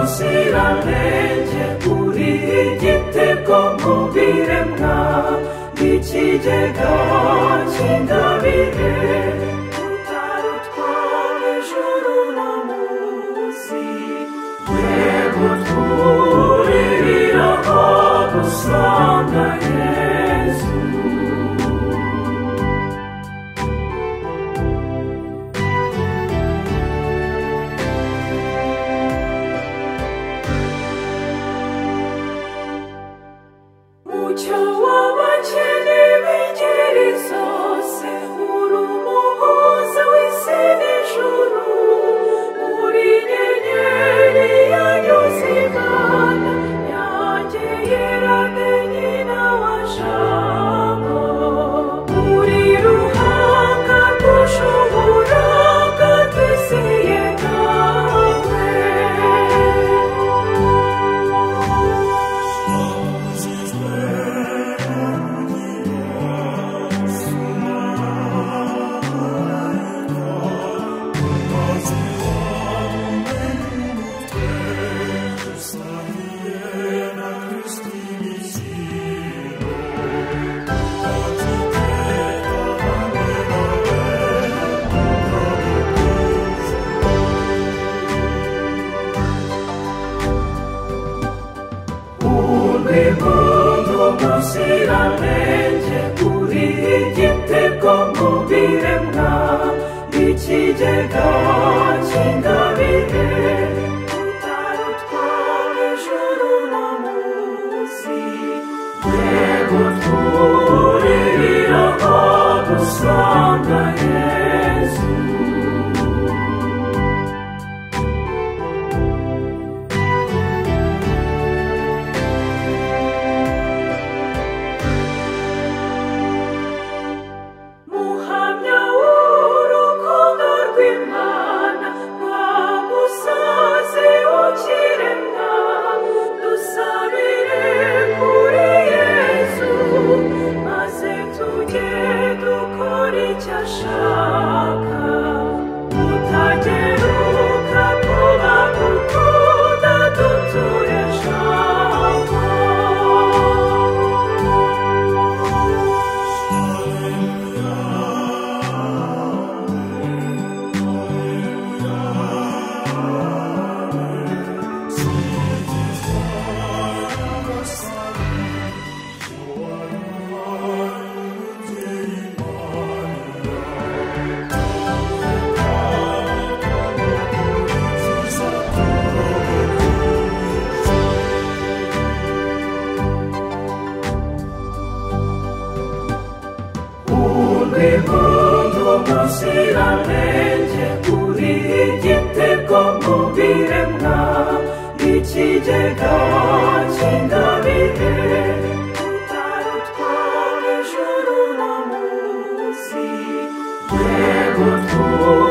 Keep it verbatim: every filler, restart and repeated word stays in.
umuziranenge uri igitego mu biremwa n'ikigega cy'ingabire utarutwa ijuru no munsi yego twuririra aho dusanga Yesu. Mucyo w'abakene b'ingeri zose uri umuhuza w'isi n'ijuru uri inyenyeri yanyuze Imana yanjye yerade nyina wa Jambo uri ruhanga rw'ushobora gatwisiye nawe. Mundu umuziranenge uri igitego mu biremwa n'ikigega cy'ingabire utarutwa ijuru no munsi yego twuririra aho dusanga Yesu. Mundu umuziranenge uri igitego mu biremwa n'ikigega cy'ingabire utarutwa ijuru no munsi yego twuririra